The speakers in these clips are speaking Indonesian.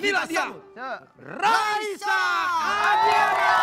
Inilah dia, sambut. Raisa Adiana.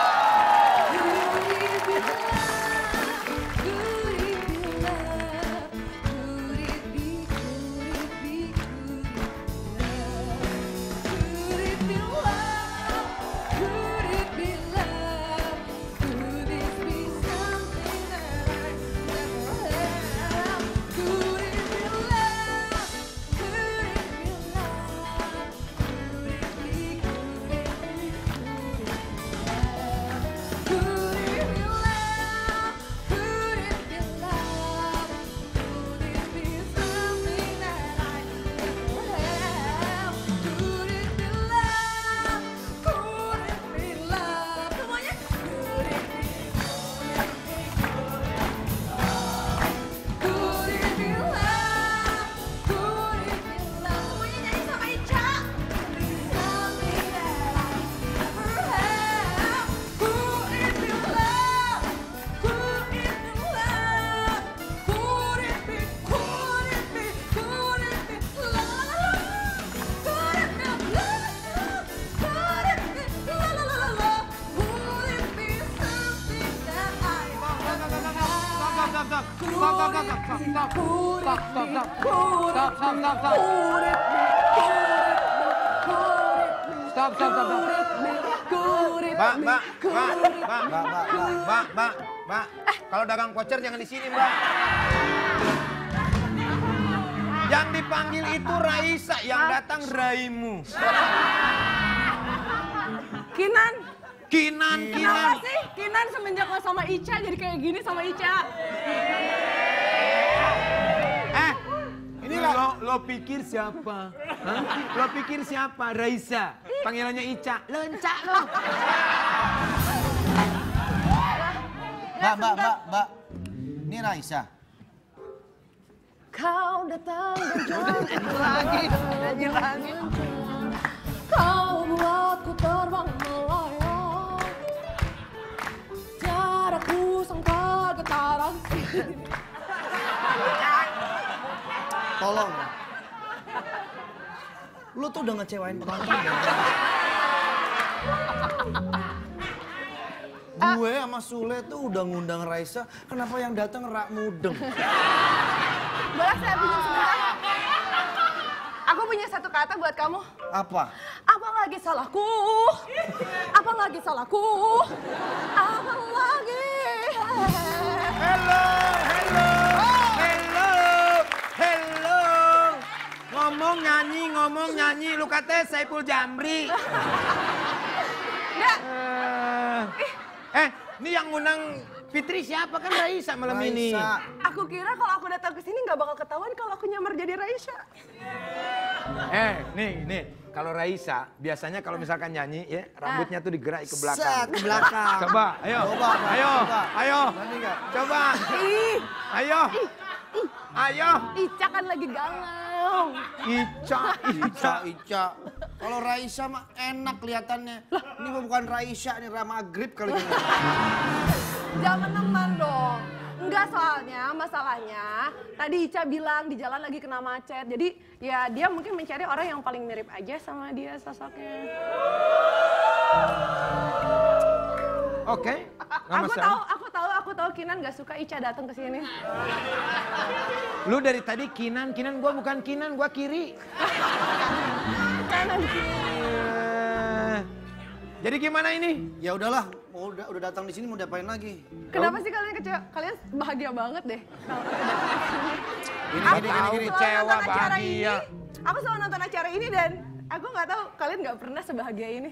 Mbak, kalau dagang voucher jangan di sini, Mbak. Yang dipanggil itu Raisa, yang datang Raimu. Kinan. Kinan. Apa sih? Kinan semenjak lo sama Ica jadi kayak gini sama Ica. Ini lo pikir siapa? Hah? Lo pikir siapa? Raisa. Panggilannya Ica. Lencak lo. Mbak. Ini Raisa. Kau datang berjauh lagi. Kau buatku terbang melayang. Tiada ku sangka getaran. Tolong. Lu tuh udah ngecewain penonton. Gue sama Sule tuh udah ngundang Raisa, kenapa yang datang rak mudeng? Boleh saya pinjam sebentar? Aku punya satu kata buat kamu. Apa? Apa lagi salahku? Apa lagi salahku? Apa lagi? Hello. Ngomong nyanyi. Lu katanya Saipul Jamri. Enggak. Ini yang ngundang Fitri siapa kan Raisa malam ini? Aku kira kalau aku datang ke sini nggak bakal ketahuan kalau aku nyamar jadi Raisa. Nih. Kalau Raisa biasanya kalau misalkan nyanyi ya rambutnya tuh digerak ke belakang. Set, ke belakang. Coba, ayo. Coba. Ayo. Ica kan lagi galau. Ica. Kalau Raisa mah enak kelihatannya. Ini bukan Raisa, ini Rama Grip kali ini. Jangan teman dong. Enggak, soalnya masalahnya tadi Ica bilang di jalan lagi kena macet. Jadi ya dia mungkin mencari orang yang paling mirip aja sama dia sosoknya. Oke. Aku tahu Kinan nggak suka Ica datang ke sini. Lu dari tadi Kinan, gua bukan Kinan, gua kiri. Kanan kiri. Jadi gimana ini? Ya udahlah, udah datang di sini mau diapain lagi? Kenapa sih kalian kecewa? Kalian bahagia banget deh kalau aku datang ke sini. Gini, kecewa bahagia. Aku selalu nonton acara ini dan aku nggak tahu kalian nggak pernah sebahagia ini.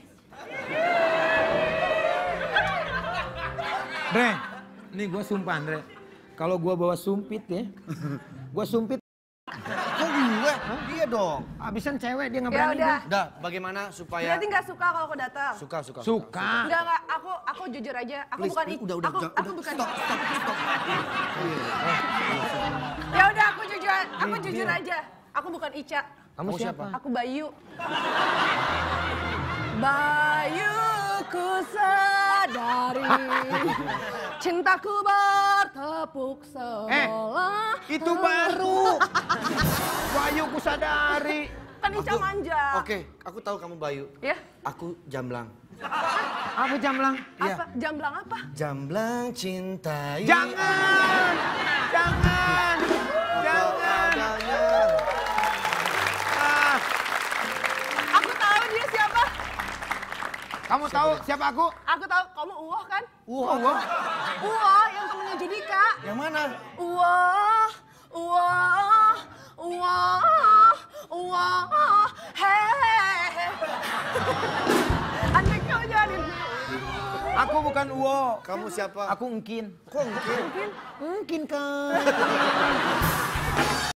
Dre, nih gue sumpah Dre, kalau gue bawa sumpit ya, gue sumpit. Kok gue? Dia dong. Abisan cewek dia nggak Ya berani. udah. Udah, bagaimana supaya... Berarti nggak suka kalau aku datang? Suka. Enggak, aku jujur aja. Aku Please, bukan udah, bukan. Stop. Ya udah, aku jujur aja. Aku bukan Ica. Kamu siapa? Aku Bayu. Bayu, ku sadari cintaku bertepuk sebelah. Itu baru. Bayu ku sadari. Kan Ica manja. Oke, aku tahu kamu Bayu. Ya? Aku Jamblang. Apa jamblang? Iya. Apa? Jamblang apa? Jamblang cintai. Jangan! Jangan! Jangan! Ah, Aku tahu dia siapa. kamu tahu siapa aku? Aku tahu kamu Uwoh kan? Uwoh. Uwoh yang temennya Judika. Yang mana? Uwoh, Uwoh, Uwoh, Uwoh, hehehe. Andai kau jadi Aku bukan Uwo. Kamu siapa? Aku Engkin. Kok mungkin? Engkin kan.